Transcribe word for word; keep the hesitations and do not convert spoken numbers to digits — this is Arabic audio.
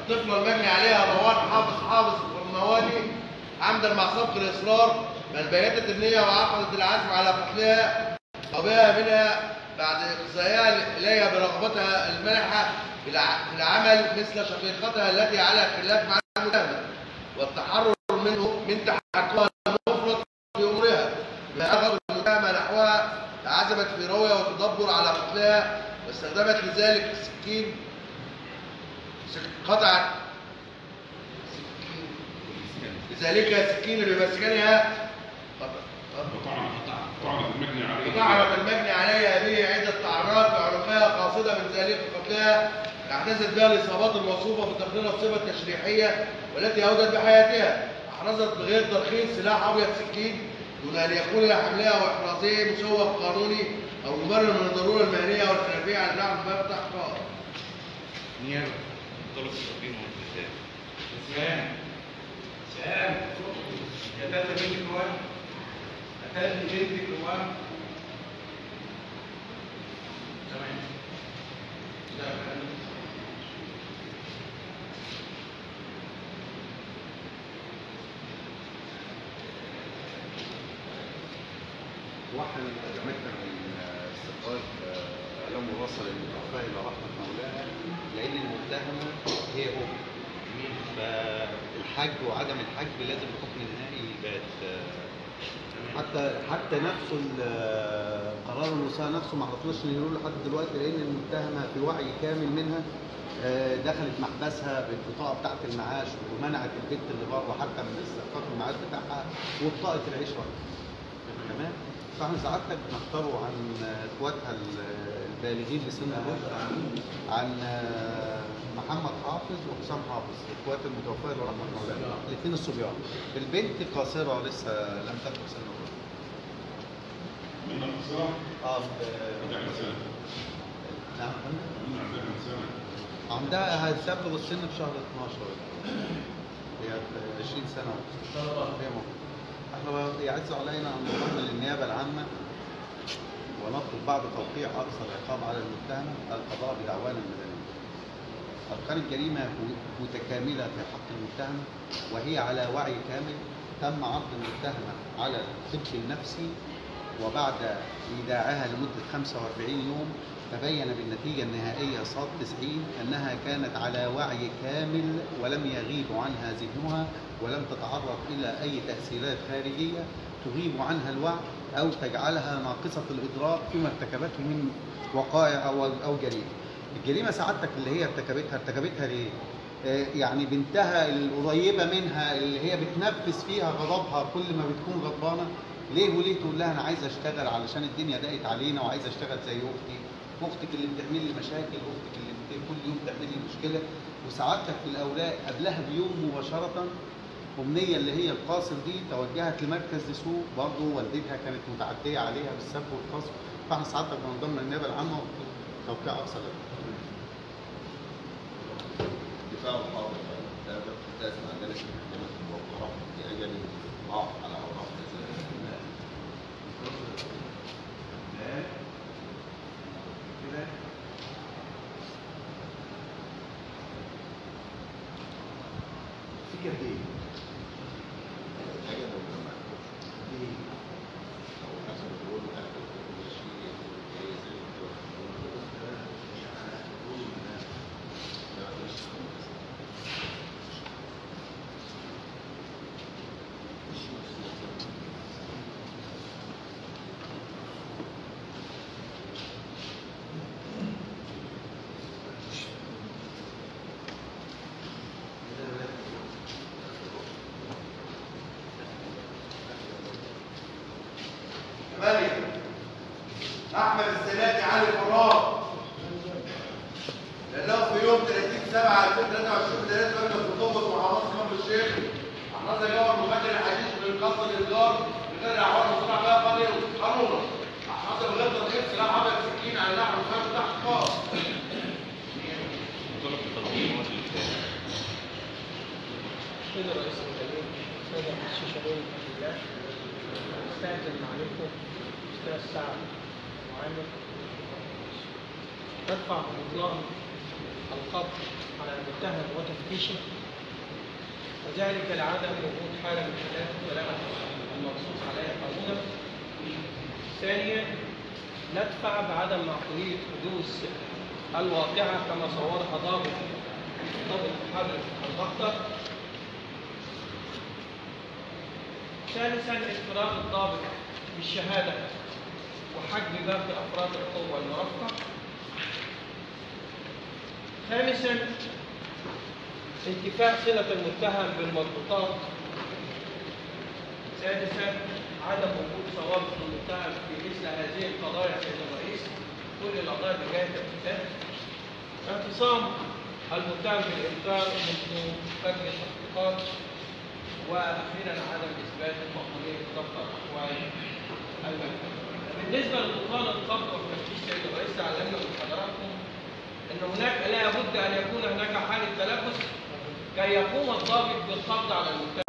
الطفلة المجني عليها روان حافظ حافظ الفرنواني عمدا مع سبق الإصرار، بل بيتت النية وعقدت العزم على قتلها وبها منها بعد إقصائها إليها برغبتها الملحة في العمل مثل شقيقتها التي على خلاف مع المتهمة، والتحرر منه من تحققها المفرط في أمورها بما أرغب المتهمة نحوها، عزمت في روية وتدبر على قتلها، واستخدمت لذلك السكين قطعت لذلك سكين بمسكنها طعنت المجني عليها به عدة طعنات بعنقها قاصدة من ذلك قتلها، اعتزت بها الإصابات الموصوفة في تقرير الصفة التشريحية والتي أودت بحياتها. أحرزت بغير ترخيص سلاح أبيض سكين دون أن يكون لحملها وإحرازه مسوغ قانوني أو مبرر من الضرورة المهنية والحرفية على نحو باب تحقيق. نيابة طلب التقديم والانتهاء. سلام سلام قتلت بنتك روان؟ قتلت بنتك روان؟ تمام. واحنا من ترجمتنا من استقرار اعلام مواصل المتوفاه الى رحمه مولاها، لان المتهمه هي ام، فالحج وعدم الحج لازم الحكم النهائي يبات. حتى حتى نفسه قرار الوصايه نفسه ما عرفناش نقول لحد دلوقتي، لان المتهمه في وعي كامل منها دخلت محبسها بالبطاقه بتاعت المعاش ومنعت البنت اللي بره حتى من استحقاق المعاش بتاعها وبطاقه العشره. تمام؟ فاحنا سعادتك نختاره عن اخواتها البالغين بسن الرشد عن محمد حافظ وحسام حافظ، اخوات المتوفاه الى رحمه الله، الاثنين الصبيان. البنت قاصره لسه لم تبلغ سن الرشد. من القصار؟ اه عندها سنه. نعم عندها سنه. عندها هتبلغ السن في شهر اتناشر. هي عشرين سنه. هي ممكن. احنا يعز علينا ان نقدم للنيابه العامه ونطلب بعد توقيع اقصى العقاب على المتهمه القضاء بدعوانا المدنيه. اركان الجريمه متكامله في حق المتهمه، وهي على وعي كامل. تم عرض المتهمه على الطب النفسي، وبعد ايداعها لمده خمسة وأربعين يوم تبين بالنتيجه النهائيه صاد تسعين انها كانت على وعي كامل ولم يغيب عنها ذهنها ولم تتعرض الى اي تاثيرات خارجيه تغيب عنها الوعي او تجعلها ناقصه الادراك فيما ارتكبته من وقائع او او جريمه. الجريمه سعادتك اللي هي ارتكبتها ارتكبتها ليه؟ آه يعني بنتها القريبه منها اللي هي بتنفس فيها غضبها كل ما بتكون غضبانه، ليه وليه تقول لها انا عايزه اشتغل علشان الدنيا ضاقت علينا وعايزه اشتغل زي اختي، اختك اللي بتعمل لي مشاكل، اختك اللي كل يوم تعمل لي مشكله. وسعادتك في الاوراق قبلها بيوم مباشره أمنية اللي هي القاصر دي توجهت لمركز دسوق، برضه والدتها كانت متعدية عليها بالسب والقصف، فاحنا سعادتك بنضم النيابة العامة وتوقيع أقصى دفاع الحاضر ده لازم عندنا في محكمة الموقعات لأجل الإطلاع على أوراق كده في كده أحمد السناتي علي فراغ لأنه في يوم ثلاثين سبعة ألفين وثلاثة وعشرين بداية مركز مطبق محافظة كفر الشيخ أحرز جوهر مخدر الحشيش من قصد الإتجار بغير الأحوال المصنع بها قانونا. أحرز بغير ترخيص سلاح أبيض سكين على نحو الخارج تحت خاص. طلب التقديم والانتهاء. سيد الرئيس الكريم، سيد المستشارين بالله، استأذن معاليكم أستاذ سعد معامر تدفع بطلان القبض على المتهم وتفتيشه، وذلك لعدم وجود حالة من حالات السلامة المنصوص عليها قانونا. ثانيا، ندفع بعدم معقولية حدوث الواقعة كما صورها ضابط ضابط محرر البختر. ثالثا، انفراد الضابط بالشهادة وحجب باقي أفراد القوة المرافقة. خامسا، انتفاء صلة المتهم بالمضبوطات. سادسا، عدم وجود ثوابت المتهم في مثل هذه القضايا سيد الرئيس، كل القضايا بجهة الاتفاق. اعتصام المتهم بالإنكار من فجر التحقيقات. وأخيرا، عدم إثبات مقبولية دفتر أحوال المكتب. بالنسبة لبطلان القبض والتفتيش سيد الرئيس، علمنا من حضراتكم أن هناك لا بد أن يكون هناك حالة تلبس كي يقوم الضابط بالقبض على المتهم.